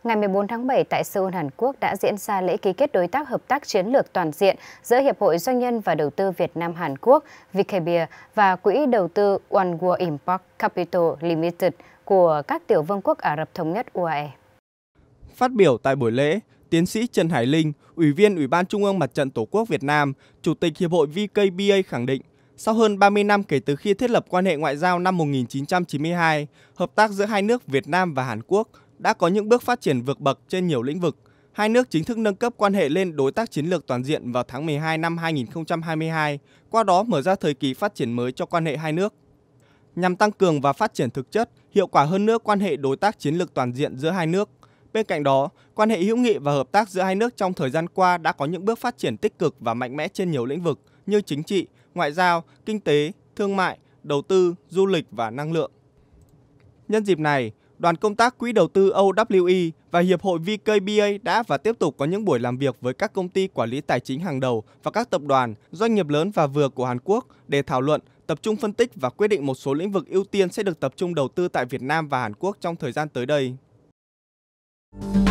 ngày 14 tháng 7 tại Seoul, Hàn Quốc đã diễn ra lễ ký kết đối tác hợp tác chiến lược toàn diện giữa Hiệp hội Doanh nhân và Đầu tư Việt Nam Hàn Quốc VKBIA và Quỹ đầu tư One World Impact Capital Limited của các tiểu vương quốc Ả Rập Thống nhất UAE. Phát biểu tại buổi lễ, tiến sĩ Trần Hải Linh, Ủy viên Ủy ban Trung ương Mặt trận Tổ quốc Việt Nam, Chủ tịch Hiệp hội VKBIA khẳng định, sau hơn 30 năm kể từ khi thiết lập quan hệ ngoại giao năm 1992, hợp tác giữa hai nước Việt Nam và Hàn Quốc đã có những bước phát triển vượt bậc trên nhiều lĩnh vực. Hai nước chính thức nâng cấp quan hệ lên đối tác chiến lược toàn diện vào tháng 12 năm 2022, qua đó mở ra thời kỳ phát triển mới cho quan hệ hai nước. Nhằm tăng cường và phát triển thực chất, hiệu quả hơn nữa quan hệ đối tác chiến lược toàn diện giữa hai nước. Bên cạnh đó, quan hệ hữu nghị và hợp tác giữa hai nước trong thời gian qua đã có những bước phát triển tích cực và mạnh mẽ trên nhiều lĩnh vực như chính trị, ngoại giao, kinh tế, thương mại, đầu tư, du lịch và năng lượng. Nhân dịp này, đoàn công tác Quỹ đầu tư OWE và Hiệp hội VKBIA đã và tiếp tục có những buổi làm việc với các công ty quản lý tài chính hàng đầu và các tập đoàn, doanh nghiệp lớn và vừa của Hàn Quốc để thảo luận, tập trung phân tích và quyết định một số lĩnh vực ưu tiên sẽ được tập trung đầu tư tại Việt Nam và Hàn Quốc trong thời gian tới đây.